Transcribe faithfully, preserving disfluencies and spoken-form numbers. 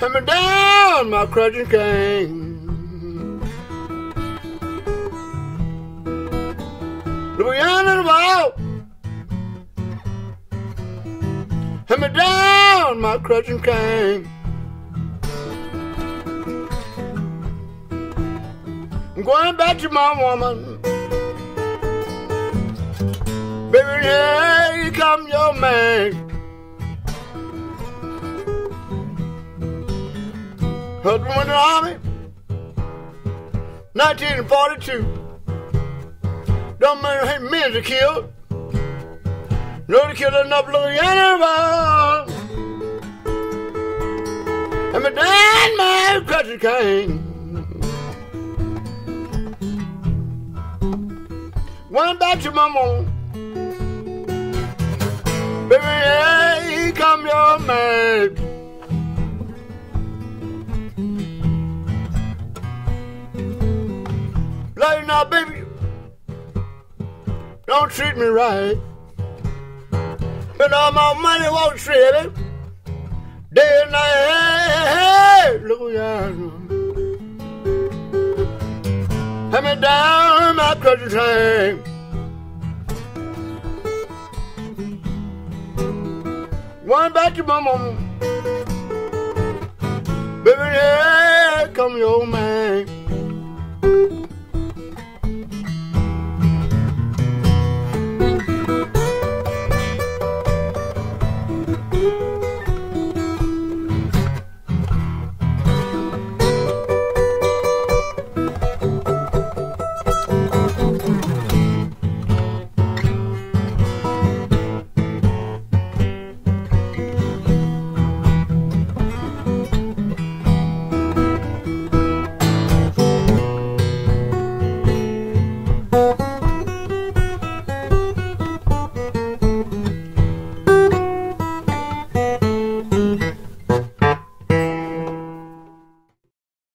hand me down my crutch and cane. Look beyond the wall, hand me down my crutch and cane. I'm going back to my woman, baby, here come your man. Husband went to the army, nineteen forty-two. Don't many men to kill. No, to kill enough Louisiana boys. And me down my crutch and cane. Went back to my mom, baby, here come your man. Like now, baby, don't treat me right. But all my money won't treat it. Day and night, hey, hey, look what I do. Hand me down my crutch and cane. Went back to my mama, baby, here come your man.